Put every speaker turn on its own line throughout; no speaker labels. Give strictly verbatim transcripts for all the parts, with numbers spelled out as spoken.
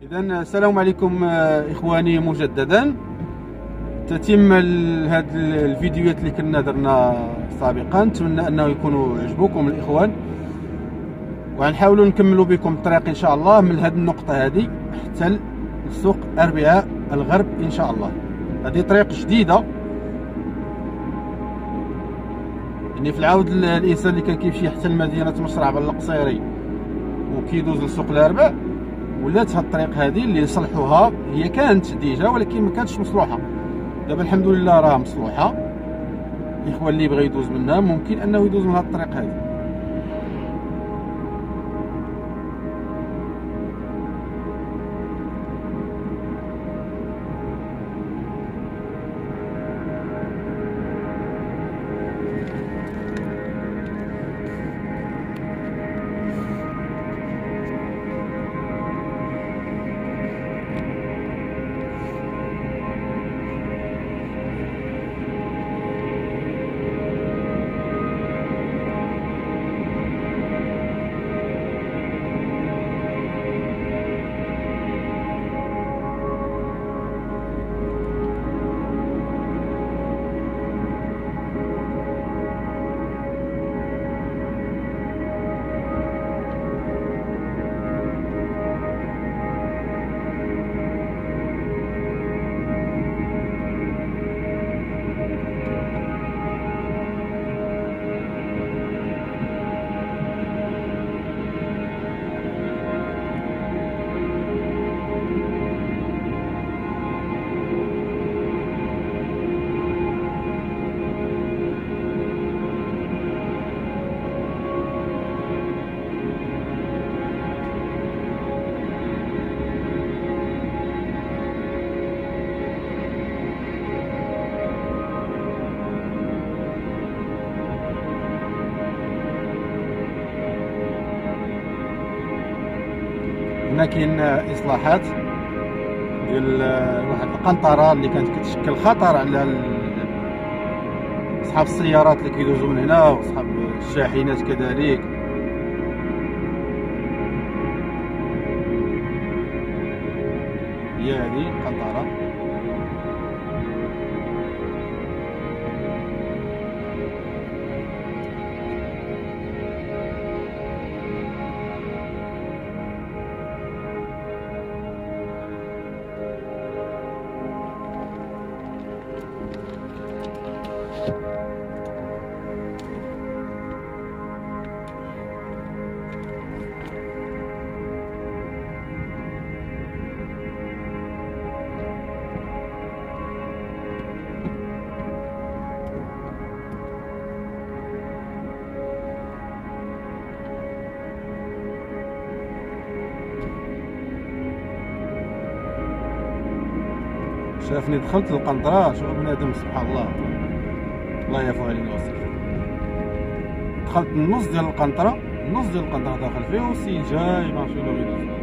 إذا السلام عليكم إخواني مجددا. تتم هاد الفيديوهات اللي كنا درنا سابقا، نتمنى أنه يكونوا عجبوكم الإخوان، وغنحاولوا نكملوا بكم الطريق إن شاء الله من هاد النقطة هذه حتى لسوق أربعاء الغرب إن شاء الله. هذه طريق جديدة، يعني في العود الإنسان اللي كان كيمشي حتى لمدينة مشرع بن القصيري وكيدوز لسوق الأرباع، ولات هاد الطريق هذه اللي صلحوها، هي كانت ديجا ولكن ما كانتش مصلوحه. دابا الحمد لله راه مصلوحه. الاخوان اللي بغى يدوز منها ممكن انه يدوز من هاد الطريق هذه. هنا كاين اصلاحات ديال واحد القنطره اللي كانت كتشكل خطر على اصحاب السيارات اللي كيدوزوا من هنا واصحاب الشاحنات كذلك. هي هذه القنطره. شافني دخلت للقنطرة، شوف بنادم سبحان الله، الله يعفو علينا ويستر. دخلت النص ديال القنطرة، النص ديال القنطرة داخل فيه والسيد جاي ماشي له غير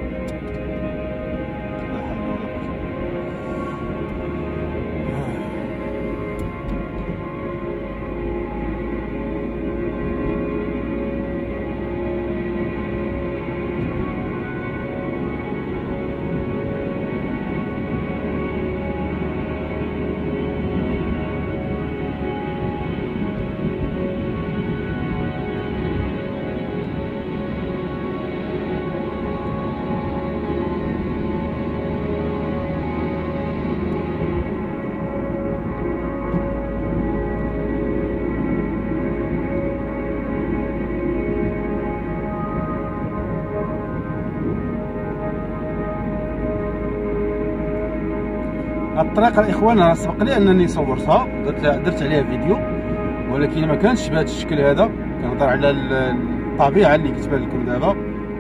هاد الطريقه الاخوان راه سبق لي انني صورتها، درت درت عليها فيديو، ولكن ما كانش بهذا الشكل هذا. كنهضر على الطبيعه اللي كتبان لكم دابا.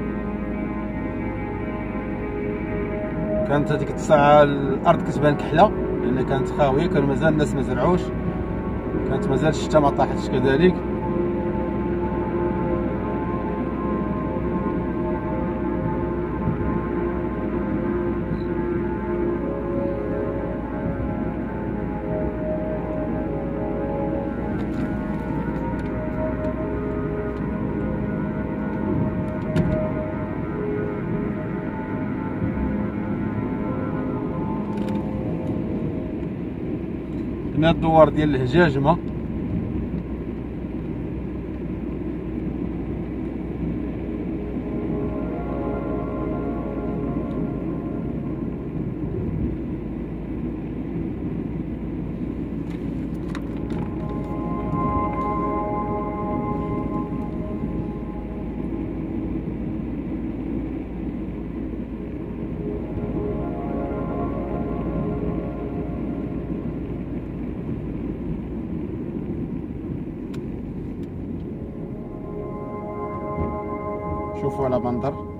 كانت هذيك الساعه الارض كتبان كحله لان كانت خاويه، كان مازال الناس ما زرعوش، كانت مازال الشتا ما طاحتش كذلك. هنا الدوار ديال الهجاجمه. شوفوا على بندر.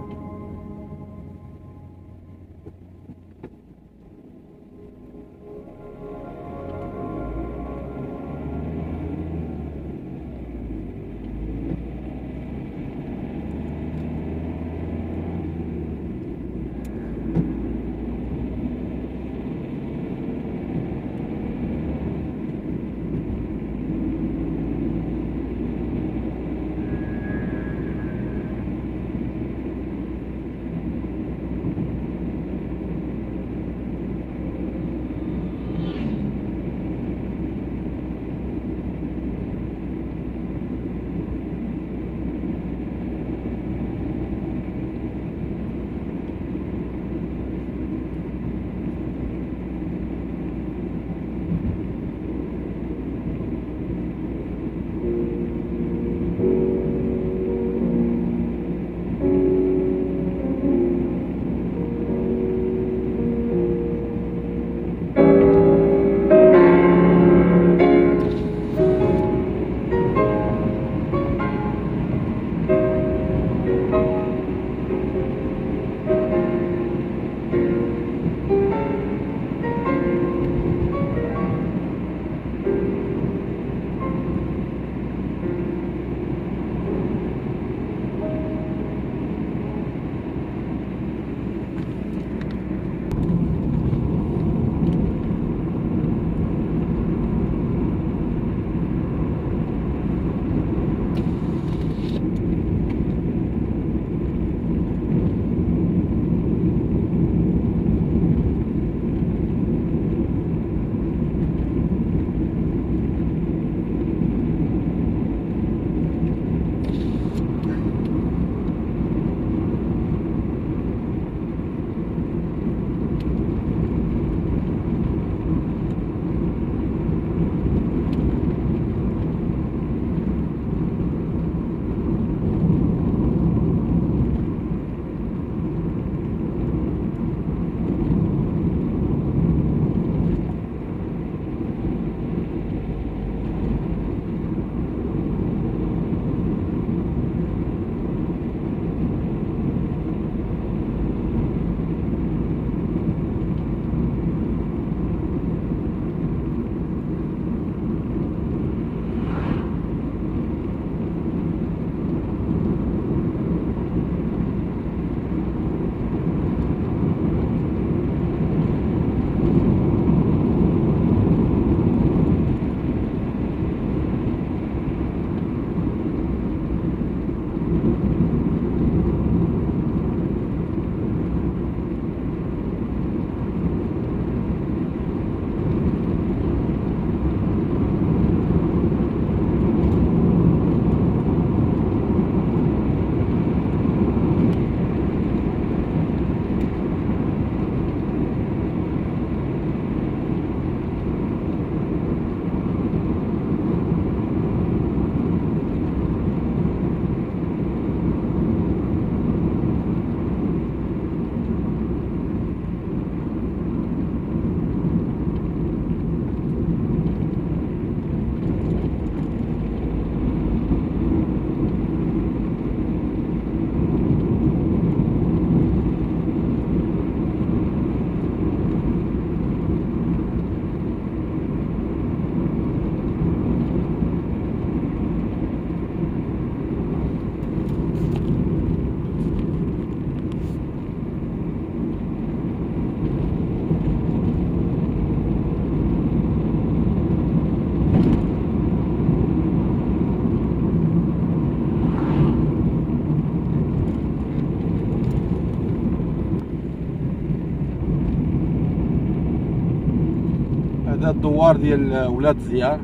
هذا الدوار ديال ولاد الزيار.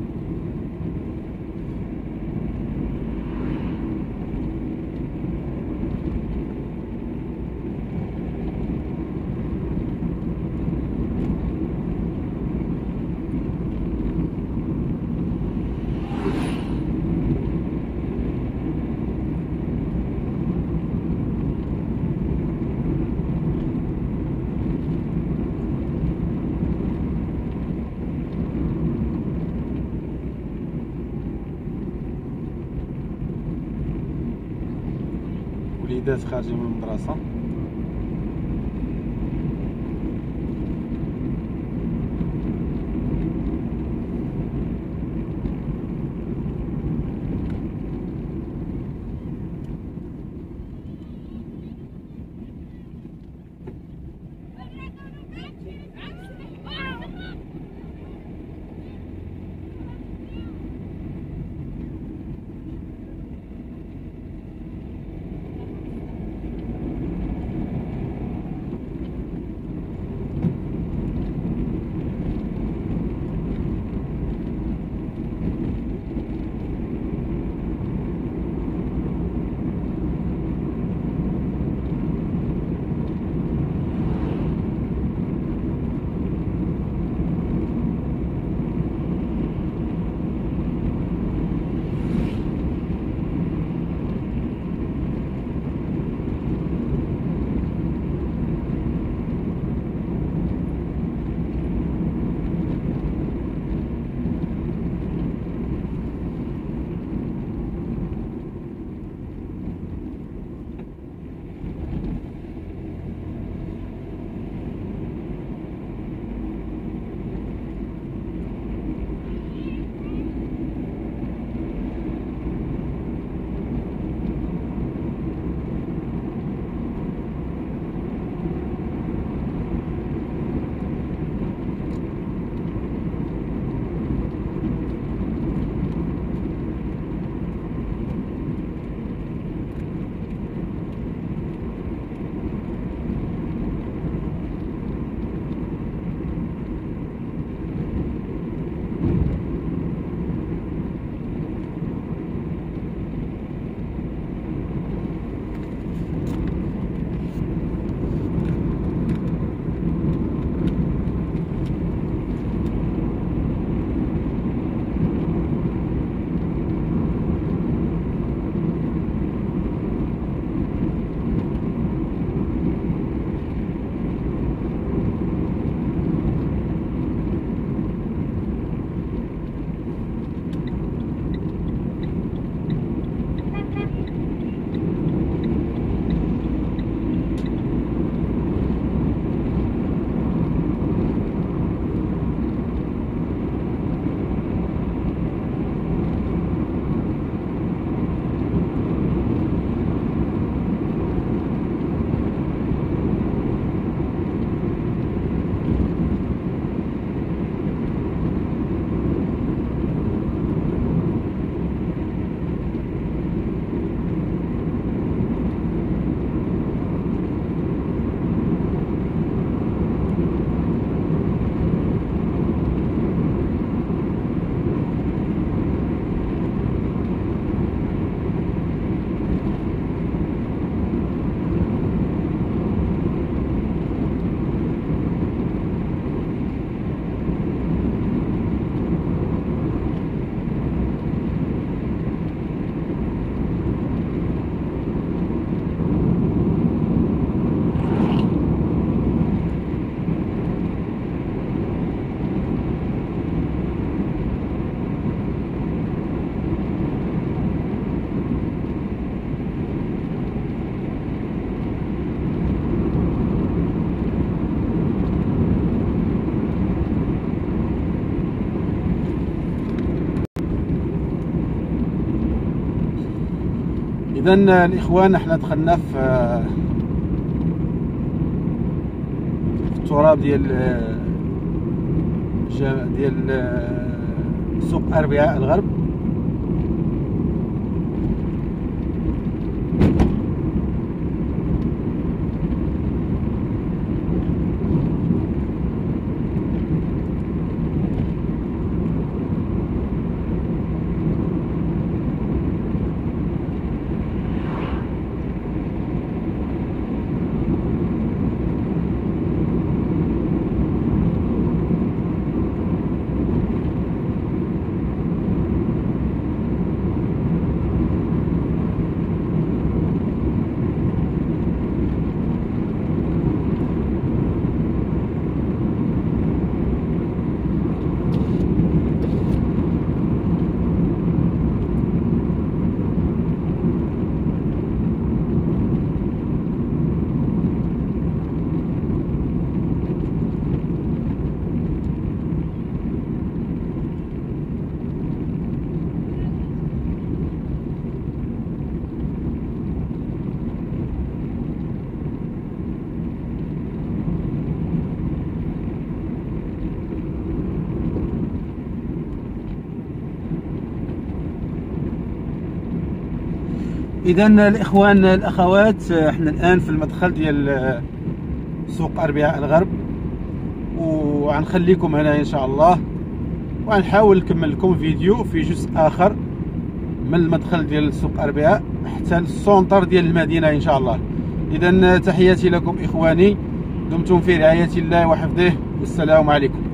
وليدات خارجين من المدرسة. اذا الاخوان احنا دخلنا في التراب ديال ديال سوق اربعاء الغرب. اذا الاخوان الاخوات، احنا الان في المدخل ديال سوق اربعاء الغرب، وغنخليكم هنا ان شاء الله، وغنحاول نكمل لكم فيديو في جزء اخر من المدخل ديال سوق اربعاء حتى السونتر ديال المدينه ان شاء الله. اذا تحياتي لكم اخواني، دمتم في رعايه الله وحفظه، والسلام عليكم.